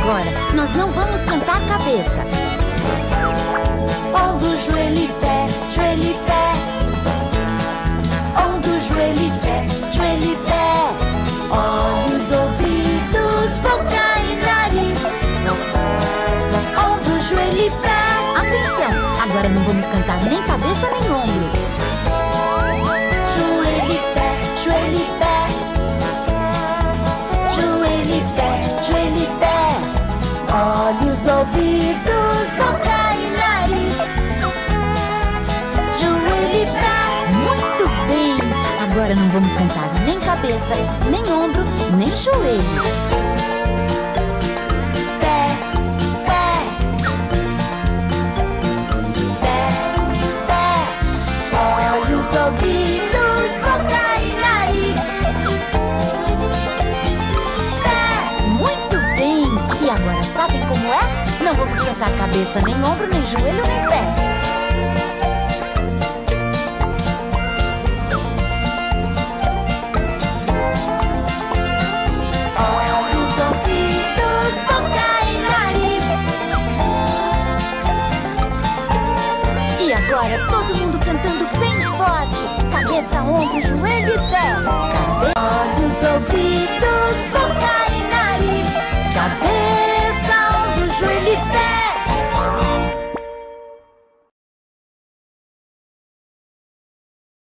agora nós não vamos cantar cabeça. Ombro, joelho e pé, joelho e pé. Ombro, joelho e pé, joelho e pé. Olhos, ouvidos, boca e nariz. Ombro, joelho e pé. Atenção, agora não vamos cantar nem cabeça nem ombro. Joelho e pé, joelho e pé. Joelho e pé, joelho e pé. Olhos, ouvidos, boca e nariz. Joelho e pé. Muito bem! Agora não vamos cantar nem cabeça, nem ombro, nem joelho. Pé, pé. Pé, pé. Olhos, ouvidos, boca e nariz. Pé. Muito bem! E agora sabem como é? Não vamos cantar cabeça, nem ombro, nem joelho, nem pé. Olhos, ouvidos, boca e nariz. E agora todo mundo cantando bem forte. Cabeça, ombro, joelho e pé.